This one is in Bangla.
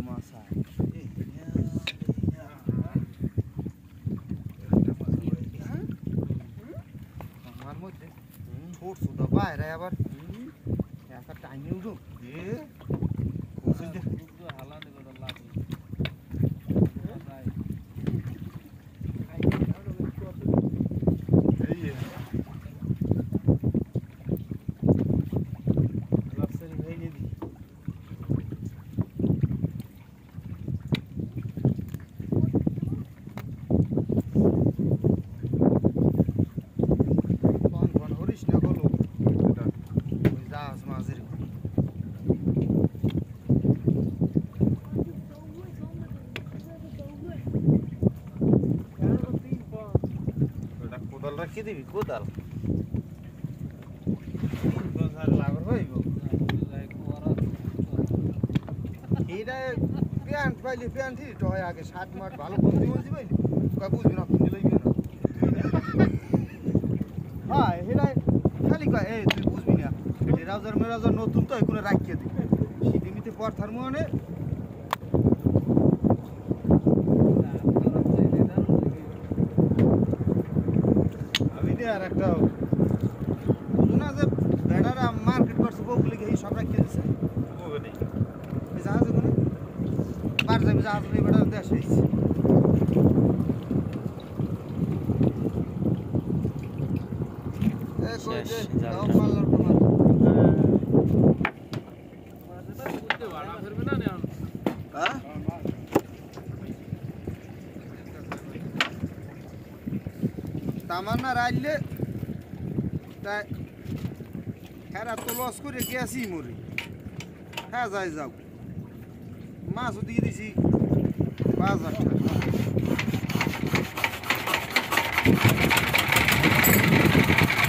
মাছ আমার মধ্যে ছোট ছোট বাইরে আবার একটা টাইমে উঠো রাখি দিবি কোদাল এটা প্যান্ট পাইলি প্যান্ট আগে 7 মাস ভালো বন্ধু বলছি পাইলি বুঝবি না তুমি লইবি না হ্যাঁ এটা খালি কয় এই তুই বুঝবি না রাজার মেরাজার নতুন তো এগুলো রাখিয়ে দিবি শীতিমিতে পর থার মনে আর একটা না যে বেড়ারা মার্কেট করছে বউগুলি গিয়ে সব রাখিয়ে দিচ্ছে জাহাজ ওখানে পার যাবে জাহাজ বেড়া দেশ হয়েছে তামান্না রাইলে তাই হ্যাঁ তো লস করে গেছি মরি হ্যাঁ যাই যাও মাছও দিয়ে দিছি 5,000 টাকা